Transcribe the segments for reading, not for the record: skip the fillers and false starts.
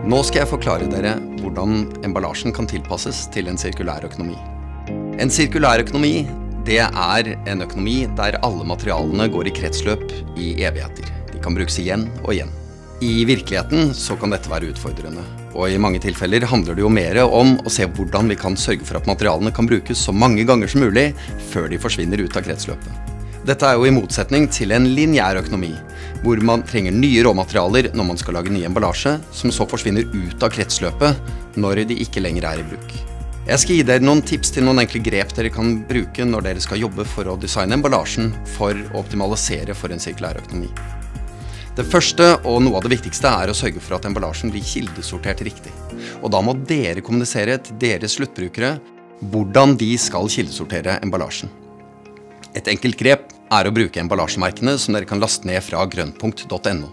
Nå skal jeg forklare dere hvordan emballasjen kan tilpasses til en sirkulær økonomi. En sirkulær økonomi, det er en økonomi der alle materialene går i kretsløp i evigheter. De kan brukes igjen og igjen. I virkeligheten så kan dette være utfordrende, og i mange tilfeller handler det jo mer om å se hvordan vi kan sørge for at materialene kan brukes så mange ganger som mulig før de forsvinner ut av kretsløpet. Dette er jo i motsetning til en lineær økonomi, hvor man trenger nye råmaterialer når man skal lage ny emballasje, som så forsvinner ut av kretsløpet når de ikke lenger er i bruk. Jeg skal gi dere noen tips til noen enkle grep dere kan bruke når dere skal jobbe for å designe emballasjen for å optimalisere for en sirkulær økonomi. Det første og noe av det viktigste er å sørge for at emballasjen blir kildesortert riktig. Og da må dere kommunisere til deres sluttbrukere hvordan de skal kildesortere emballasjen. Et enkelt grep er å bruke emballasjemerkene som dere kan laste ned fra grønnpunkt.no.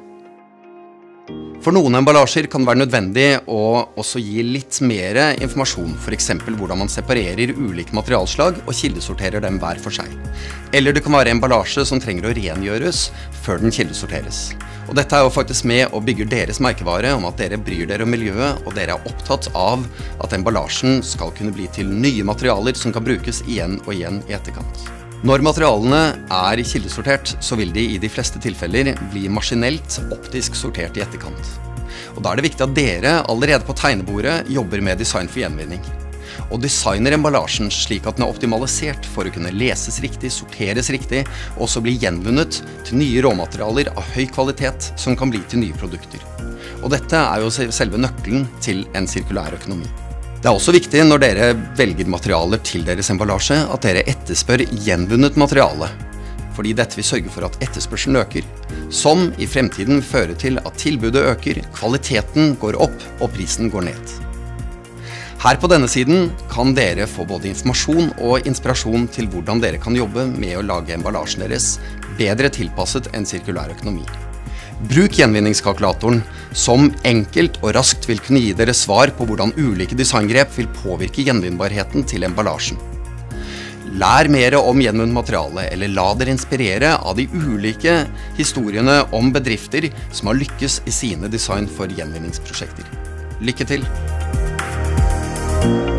For noen emballasjer kan det være nødvendig å også gi litt mer informasjon, for eksempel hvordan man separerer ulike materialslag og kildesorterer dem hver for seg. Eller det kan være emballasje som trenger å rengjøres før den kildesorteres. Og dette er jo faktisk med å bygge deres merkevare om at dere bryr dere om miljøet, og dere er opptatt av at emballasjen skal kunne bli til nye materialer som kan brukes igjen og igjen i etterkant. Når materialene er kildesortert, så vil de i de fleste tilfeller bli maskinelt optisk sortert i etterkant. Og da er det viktig at dere allerede på tegnebordet jobber med design for gjenvinning. Og designer emballasjen slik at den er optimalisert for å kunne leses riktig, sorteres riktig, og også bli gjenvunnet til nye råmaterialer av høy kvalitet som kan bli til nye produkter. Og dette er jo selve nøkkelen til en sirkulær økonomi. Det er også viktig når dere velger materialer til deres emballasje at dere etterspør gjenvunnet materiale, fordi dette vil sørge for at etterspørselen øker, som i fremtiden fører til at tilbudet øker, kvaliteten går opp og prisen går ned. Her på denne siden kan dere få både informasjon og inspirasjon til hvordan dere kan jobbe med å lage emballasjen deres bedre tilpasset en sirkulær økonomi. Bruk gjenvinningskalkulatoren, som enkelt og raskt vil kunne gi dere svar på hvordan ulike designgrep vil påvirke gjenvinnbarheten til emballasjen. Lær mer om gjenvunnet materiale, eller la dere inspirere av de ulike historiene om bedrifter som har lykkes i sine design for gjenvinningsprosjekter. Lykke til!